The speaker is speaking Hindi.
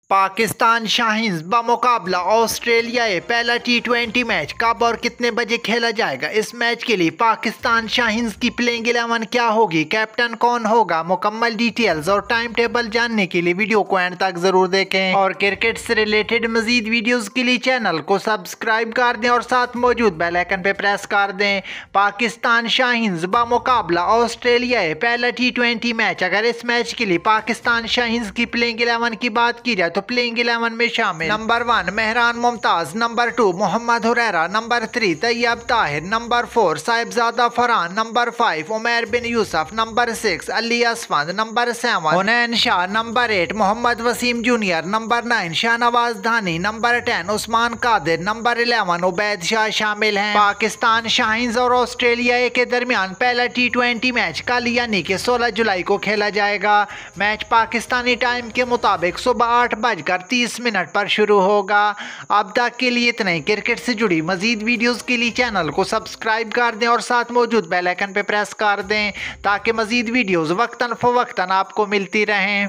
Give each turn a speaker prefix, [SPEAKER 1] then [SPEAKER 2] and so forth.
[SPEAKER 1] पाकिस्तान शाहीन्स बमुकाबला ऑस्ट्रेलिया पहला T20 मैच कब और कितने बजे खेला जाएगा। इस मैच के लिए पाकिस्तान शाहीन्स की प्लेइंग 11 क्या होगी, कैप्टन कौन होगा, मुकम्मल डिटेल्स और टाइम टेबल जानने के लिए वीडियो को एंड तक जरूर देखें और क्रिकेट से रिलेटेड मजीद वीडियोस के लिए चैनल को सब्सक्राइब कर दें और साथ मौजूद बेल आइकन पे प्रेस कर दें। पाकिस्तान शाहीन्स बमुकाबला ऑस्ट्रेलिया पहला T20 मैच। अगर इस मैच के लिए पाकिस्तान शाहीन्स की प्लेइंग 11 की बात की जाए तो प्लेइंग 11 में शामिल number 1 Mehran Mumtaz, number 2 Mohammad Huraira, number 3 Tayyab Tahir, number 4 Sahibzada Farhan, number 5 Umair bin Yousuf, number 6 Ali Asfand, number 7 Hunain Shah, number 8 Mohammad Wasim junior, number 9 Shahnawaz Dhani, number 10 Usman Qadir, number 11 Ubaid Shah शामिल हैं। पाकिस्तान शाहीन्स और ऑस्ट्रेलिया के दरमियान पहला T20 मैच कल यानी कि 16 जुलाई को खेला जाएगा। मैच पाकिस्तानी टाइम के मुताबिक सुबह 8:30 पर शुरू होगा। अब तक के लिए इतना ही। क्रिकेट से जुड़ी मजीद वीडियोस के लिए चैनल को सब्सक्राइब कर दें और साथ मौजूद बेल आइकन पे प्रेस कर दें ताकि मजीद वीडियोस वक्तन फवक्तन आपको मिलती रहें।